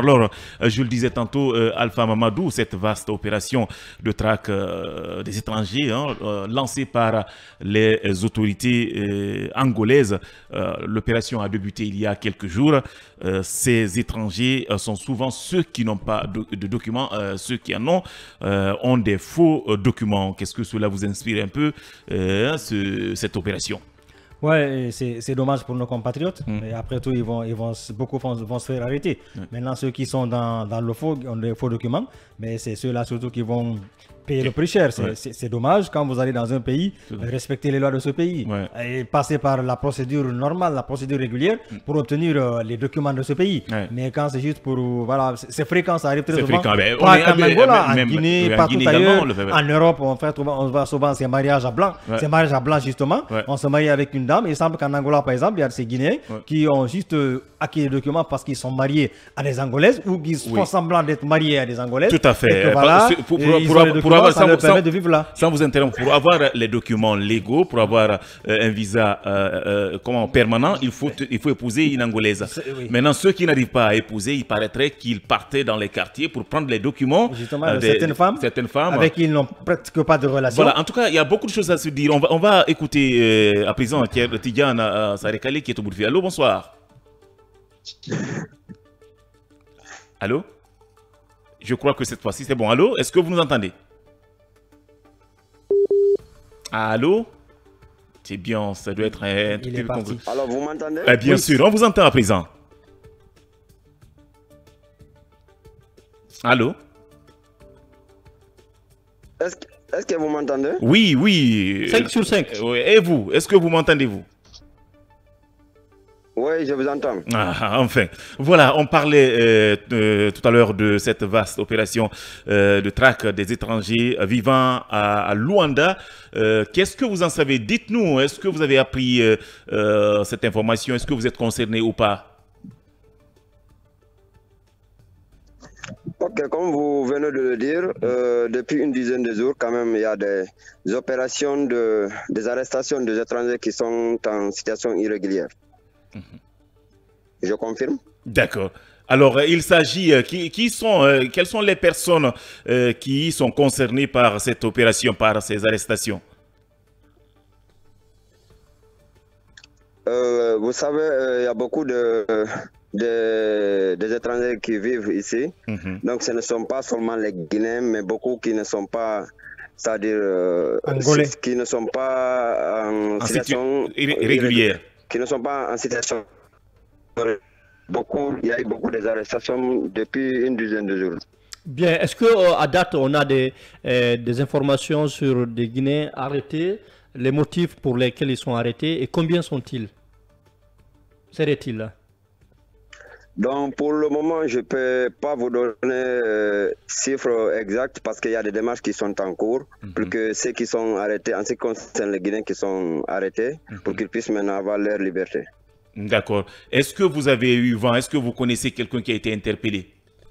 Alors, je le disais tantôt, Alpha Mamadou, cette vaste opération de traque des étrangers lancée par les autorités angolaises, l'opération a débuté il y a quelques jours. Ces étrangers sont souvent ceux qui n'ont pas de documents, ceux qui en ont des faux documents. Qu'est-ce que cela vous inspire un peu, cette opération? Ouais, c'est dommage pour nos compatriotes. Et après tout, beaucoup vont se faire arrêter. Maintenant, ceux qui sont dans le faux ont des faux documents, mais c'est ceux-là surtout qui vont payer le plus cher. C'est dommage quand vous allez dans un pays, respecter les lois de ce pays et passer par la procédure normale, la procédure régulière pour obtenir les documents de ce pays. Mais quand c'est juste pour... Voilà, c'est fréquent, ça arrive très souvent. Pas en Angola, en Guinée, partout ailleurs. En Europe, on voit souvent ces mariages à blanc. Ces mariages à blanc, justement, on se marie avec une dame. Il semble qu'en Angola, par exemple, il y a ces Guinéens qui ont juste acquis les documents parce qu'ils sont mariés à des Angolaises ou qu'ils font semblant d'être mariés à des Angolaises. Tout à fait. Voilà, pour avoir, ça leur permet de vivre là. Sans vous interrompre, pour avoir les documents légaux, pour avoir un visa permanent, il faut épouser une Angolaise. Maintenant, ceux qui n'arrivent pas à épouser, il paraîtrait qu'ils partaient dans les quartiers pour prendre les documents. Justement, certaines femmes avec qui ils n'ont presque pas de relation. Voilà, en tout cas, il y a beaucoup de choses à se dire. On va écouter à présent Tidiane Sarekali qui est au bout de fil. Allô, bonsoir. Allô? Je crois que cette fois-ci, c'est bon. Allô? Est-ce que vous nous entendez? Allô? C'est bien, ça doit être un tout petit peu... Alors, vous m'entendez? Bien sûr, on vous entend à présent. Allô? Est-ce que vous m'entendez? Oui, oui. 5 sur 5. Et vous? Est-ce que vous m'entendez, vous? Oui, je vous entends. Enfin, voilà, on parlait tout à l'heure de cette vaste opération de traque des étrangers vivant à Luanda. Qu'est-ce que vous en savez? Dites-nous, est-ce que vous avez appris cette information? Est-ce que vous êtes concerné ou pas? Ok, comme vous venez de le dire, depuis une dizaine de jours, quand même, il y a des opérations, des arrestations des étrangers qui sont en situation irrégulière. Je confirme. D'accord. Alors, il s'agit, quelles sont les personnes qui sont concernées par cette opération, par ces arrestations? Vous savez, il y a beaucoup des étrangers qui vivent ici. Donc, ce ne sont pas seulement les Guinéens, mais beaucoup qui ne sont pas, c'est-à-dire qui ne sont pas en situation irrégulière. Qui ne sont pas en situation. Il y a eu beaucoup d'arrestations depuis une dizaine de jours. Bien, est-ce qu'à date, on a des informations sur des Guinéens arrêtés, les motifs pour lesquels ils sont arrêtés et combien sont-ils? Serait-il? Donc, pour le moment, je ne peux pas vous donner chiffres exacts parce qu'il y a des démarches qui sont en cours pour que ceux qui sont arrêtés, en ce qui concerne les Guinéens qui sont arrêtés, pour qu'ils puissent maintenant avoir leur liberté. D'accord. Est-ce que vous avez eu vent? Est-ce que vous connaissez quelqu'un qui a été interpellé?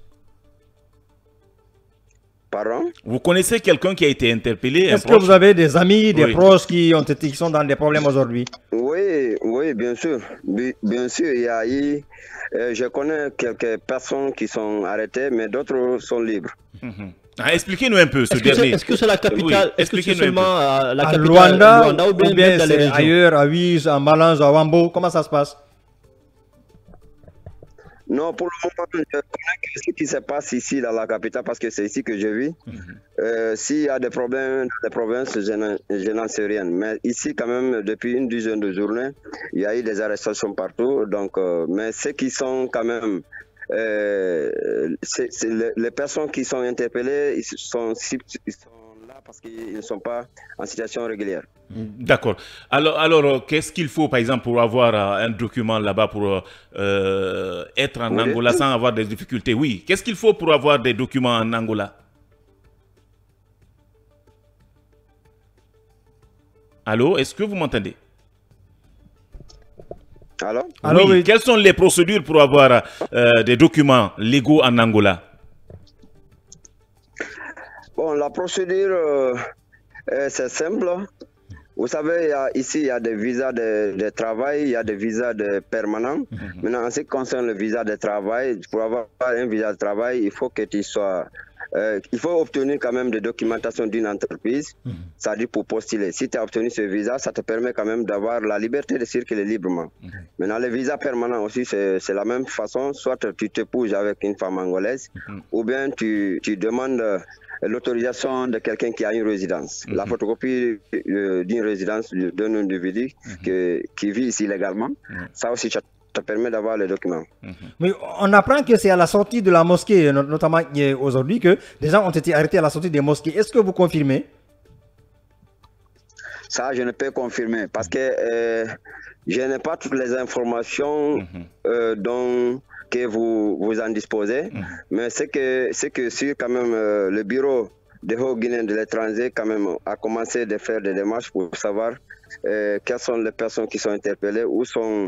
Pardon? Vous connaissez quelqu'un qui a été interpellé? Est-ce que vous avez des amis, des proches qui sont dans des problèmes aujourd'hui? Oui, bien sûr. Bien sûr, il y a eu... je connais quelques personnes qui sont arrêtées, mais d'autres sont libres. Expliquez-nous un peu ce dernier. Est-ce que c'est la capitale? Est-ce que c'est seulement la capitale Luanda, ou bien dans les régions? Ailleurs, à Wiz, à Malange, à Wambo? Comment ça se passe? Non, pour le moment, je connais que ce qui se passe ici dans la capitale parce que c'est ici que je vis. S'il y a des problèmes dans les provinces, je n'en sais rien. Mais ici, quand même, depuis une dizaine de journées, il y a eu des arrestations partout. Donc, mais ceux qui sont quand même... les personnes qui sont interpellées, ils sont là parce qu'ils ne sont pas en situation régulière. D'accord. Alors qu'est-ce qu'il faut, par exemple, pour avoir un document là-bas, pour être en Angola sans avoir des difficultés? Oui. Qu'est-ce qu'il faut pour avoir des documents en Angola? Allô, est-ce que vous m'entendez? Alors? Oui. Quelles sont les procédures pour avoir des documents légaux en Angola? Bon, la procédure, c'est simple. Vous savez, ici, il y a des visas de travail, il y a des visas de permanents. Maintenant, en ce qui concerne le visa de travail, pour avoir un visa de travail, il faut que tu sois... il faut obtenir quand même des documentations d'une entreprise, c'est-à-dire pour postuler. Si tu as obtenu ce visa, ça te permet quand même d'avoir la liberté de circuler librement. Maintenant, le visa permanent aussi, c'est la même façon. Soit tu t'épouses avec une femme angolaise, ou bien tu demandes l'autorisation de quelqu'un qui a une résidence. La photocopie d'une résidence d'un individu qui vit ici légalement, ça aussi, ça permet d'avoir les documents. Mais on apprend que c'est à la sortie de la mosquée, notamment aujourd'hui, que des gens ont été arrêtés à la sortie des mosquées. Est-ce que vous confirmez? Ça, je ne peux confirmer parce que je n'ai pas toutes les informations que vous en disposez. Mais c'est que sur quand même le bureau de Haut-Guinéen de l'étranger quand même a commencé de faire des démarches pour savoir quelles sont les personnes qui sont interpellées, où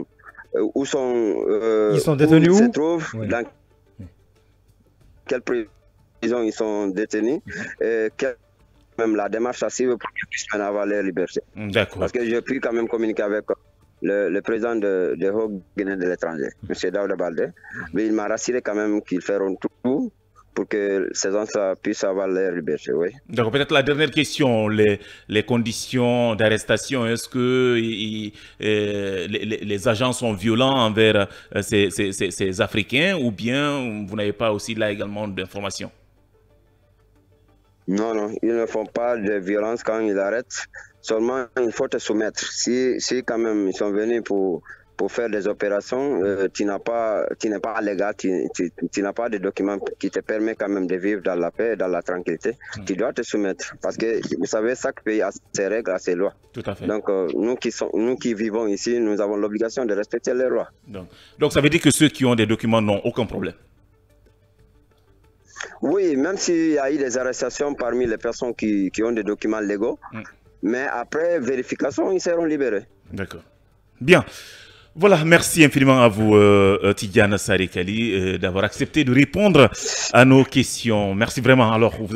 ils sont détenus, où ils se trouvent, dans quelle prison ils sont détenus, même la démarche à suivre pour qu'ils puissent avoir leur liberté. Parce que j'ai pu quand même communiquer avec le président de Haut-Guinée de l'étranger, M. Daouda Baldé, mais il m'a rassuré quand même qu'ils feront tout pour que ces gens puissent avoir leur liberté. Oui. Donc peut-être la dernière question, les conditions d'arrestation, est-ce que les agents sont violents envers ces Africains ou bien vous n'avez pas aussi là également d'informations? Non, non, ils ne font pas de violence quand ils arrêtent. Seulement, il faut te soumettre. Si quand même ils sont venus pour faire des opérations, tu n'es pas légal, tu n'as pas de documents qui te permettent quand même de vivre dans la paix, dans la tranquillité. Tu dois te soumettre. Parce que, vous savez, chaque pays a ses règles, a ses lois. Tout à fait. Donc, nous qui vivons ici, nous avons l'obligation de respecter les lois. Donc, ça veut dire que ceux qui ont des documents n'ont aucun problème? Oui, même s'il y a eu des arrestations parmi les personnes qui ont des documents légaux, mais après vérification, ils seront libérés. D'accord. Bien. Voilà, merci infiniment à vous, Tidiane Sarikali, d'avoir accepté de répondre à nos questions. Merci vraiment. Alors,